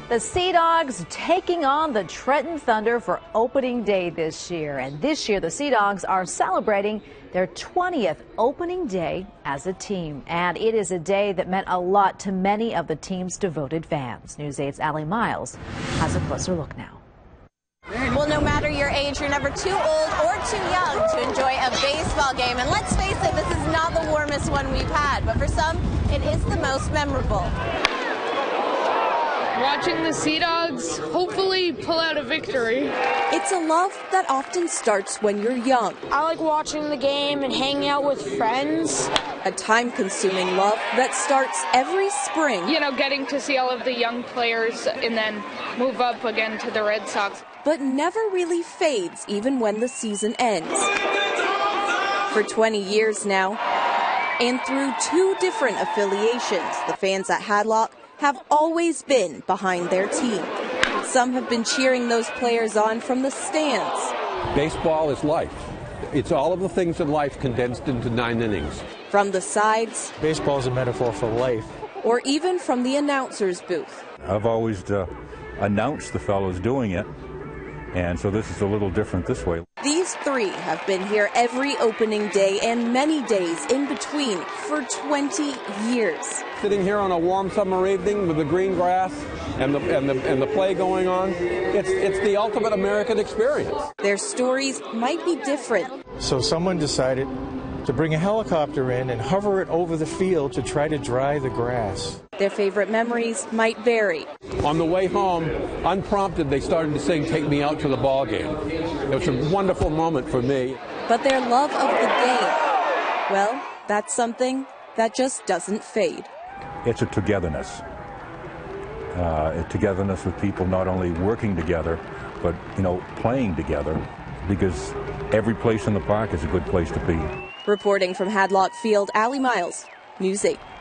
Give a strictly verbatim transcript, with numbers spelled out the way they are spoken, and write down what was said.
The Sea Dogs taking on the Trenton Thunder for opening day this year. And this year, the Sea Dogs are celebrating their twentieth opening day as a team. And it is a day that meant a lot to many of the team's devoted fans. News eight's Aly Myles has a closer look now. Well, no matter your age, you're never too old or too young to enjoy a baseball game. And let's face it, this is not the warmest one we've had, but for some, it is the most memorable. Watching the Sea Dogs hopefully pull out a victory. It's a love that often starts when you're young. I like watching the game and hanging out with friends. A time-consuming love that starts every spring. You know, getting to see all of the young players and then move up again to the Red Sox. But never really fades even when the season ends. For twenty years now, and through two different affiliations, the fans at Hadlock have always been behind their team. Some have been cheering those players on from the stands. Baseball is life. It's all of the things in life condensed into nine innings. From the sides. Baseball is a metaphor for life. Or even from the announcer's booth. I've always uh, announced the fellows doing it, and so this is a little different this way. These three have been here every opening day and many days in between for twenty years. Sitting here on a warm summer evening with the green grass and the, and the, and the play going on, it's, it's the ultimate American experience. Their stories might be different. So someone decided to bring a helicopter in and hover it over the field to try to dry the grass. Their favorite memories might vary. On the way home, unprompted, they started to sing "Take Me Out to the Ball Game." It was a wonderful moment for me. But their love of the game, well, that's something that just doesn't fade. It's a togetherness. Uh, a togetherness with people not only working together, but, you know, playing together, because every place in the park is a good place to be. Reporting from Hadlock Field, Aly Myles, News eight.